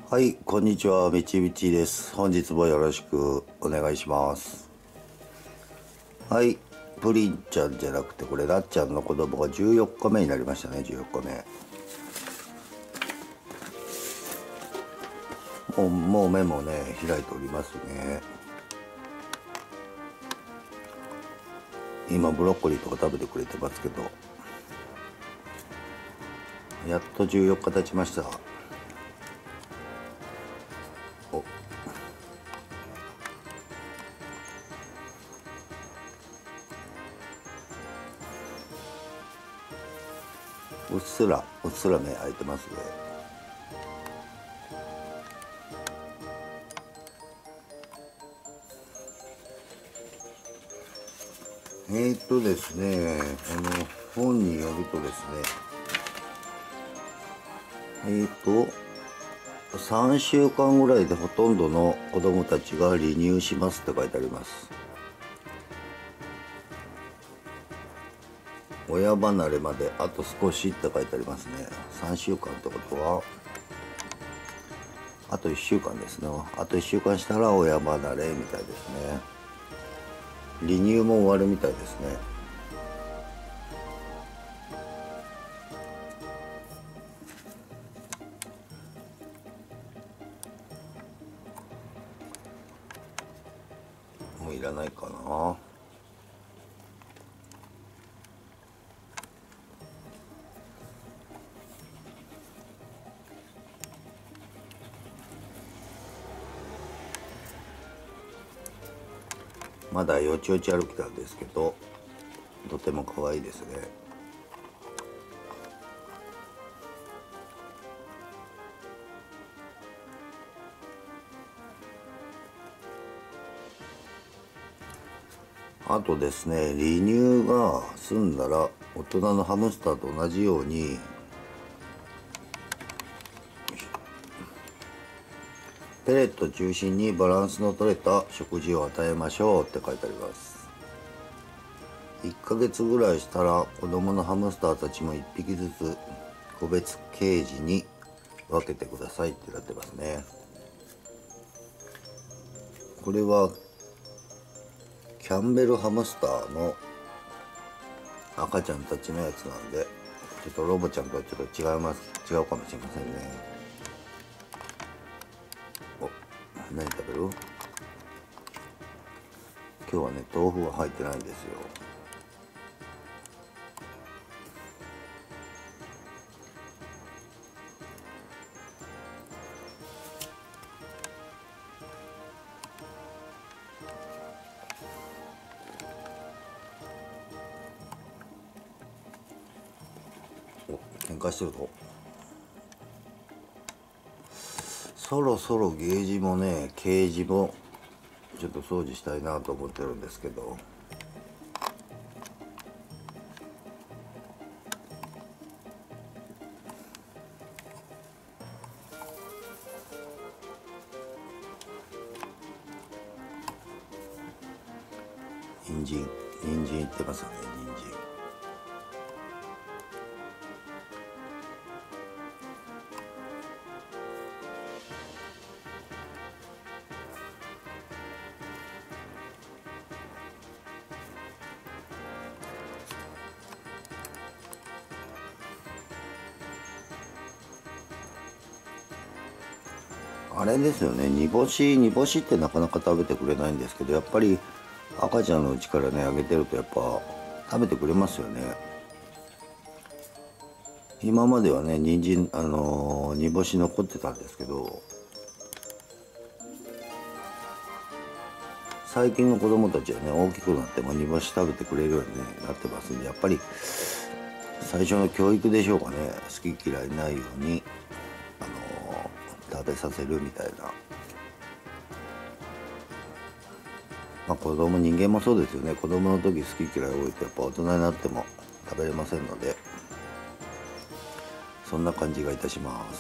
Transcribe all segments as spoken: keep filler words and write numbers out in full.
はい、こんにちは、みちみちです。本日もよろしくお願いします。はい、プリンちゃんじゃなくて、これ、らっちゃんの子供がじゅうよっかめになりましたね、じゅうよっかめ。もう、もう目もね、開いておりますね。今、ブロッコリーとか食べてくれてますけど、やっとじゅうよっか経ちました。おうっすら、うっすら目開いてますね。えーとですね、あの、本によるとですね、えーと、さんしゅうかんぐらいでほとんどの子供たちが離乳しますって書いてあります。親離れまであと少しって書いてありますね。さんしゅうかんってことは、あといっしゅうかんですね。あといっしゅうかんしたら親離れみたいですね。離乳も終わるみたいですね。もういらないかな。まだよちよち歩きなんですけど、とても可愛いですね。あとですね、離乳が済んだら大人のハムスターと同じようにペレット中心にバランスの取れた食事を与えましょうって書いてあります。いっかげつぐらいしたら子供のハムスターたちもいっぴきずつ個別ケージに分けてくださいってなってますね。これはキャンベルハムスターの赤ちゃんたちのやつなんで、ちょっとロボちゃんとはちょっと違います違うかもしれませんね。お、何食べる？今日はね、豆腐は入ってないんですよ。お、喧嘩してるぞ。そろそろゲージもね、ケージもちょっと掃除したいなと思ってるんですけど、人参人参いってますよね。人参あれですよね、煮干し煮干しってなかなか食べてくれないんですけど、やっぱり赤ちゃんのうちからねあげてるとやっぱ食べてくれますよね。今まではね、人参あのー煮干し残ってたんですけど、最近の子供たちはね、大きくなっても煮干し食べてくれるように、ね、なってますんで、やっぱり最初の教育でしょうかね。好き嫌いないように、あのー食べさせるみたいな。まあ子供、人間もそうですよね。子供の時好き嫌い多いとやっぱ大人になっても食べれませんので、そんな感じがいたします。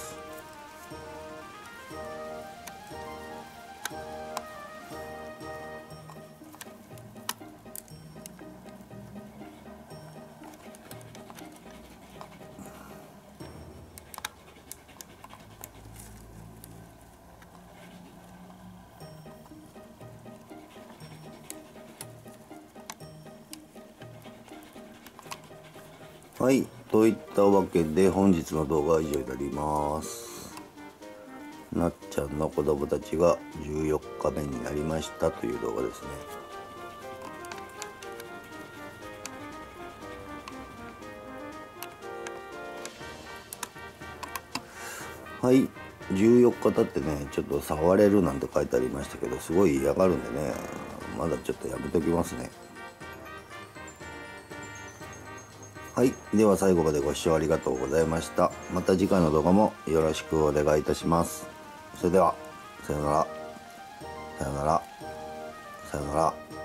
はい、といったわけで本日の動画は以上になります。なっちゃんの子供たちがじゅうよっかめになりましたという動画ですね。はい、じゅうよっか経ってね、ちょっと触れるなんて書いてありましたけど、すごい嫌がるんでね、まだちょっとやめときますね。はい、では最後までご視聴ありがとうございました。また次回の動画もよろしくお願いいたします。それでは、さよなら、さよなら、さよなら。